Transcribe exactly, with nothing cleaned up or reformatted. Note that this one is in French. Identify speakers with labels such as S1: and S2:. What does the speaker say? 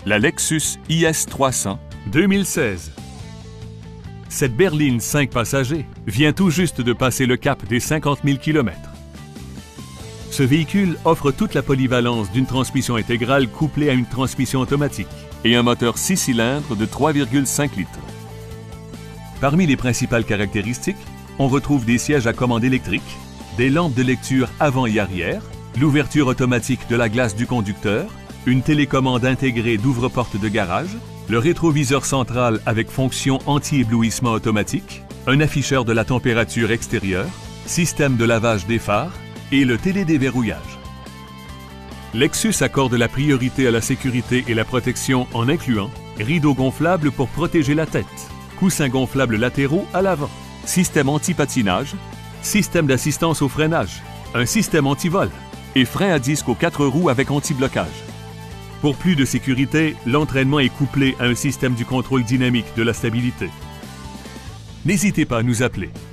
S1: la Lexus I S trois cents deux mille seize. Cette berline cinq passagers vient tout juste de passer le cap des cinquante mille kilomètres. Ce véhicule offre toute la polyvalence d'une transmission intégrale couplée à une transmission automatique et un moteur six cylindres de trois virgule cinq litres. Parmi les principales caractéristiques, on retrouve des sièges à commande électrique, des lampes de lecture avant et arrière, l'ouverture automatique de la glace du conducteur, une télécommande intégrée d'ouvre-porte de garage, le rétroviseur central avec fonction anti-éblouissement automatique, un afficheur de la température extérieure, système de lavage des phares et le télédéverrouillage. Lexus accorde la priorité à la sécurité et la protection en incluant rideaux gonflables pour protéger la tête, coussins gonflables latéraux à l'avant, système anti-patinage, système d'assistance au freinage, un système anti-vol et frein à disque aux quatre roues avec anti-blocage. Pour plus de sécurité, l'entraînement est couplé à un système du contrôle dynamique de la stabilité. N'hésitez pas à nous appeler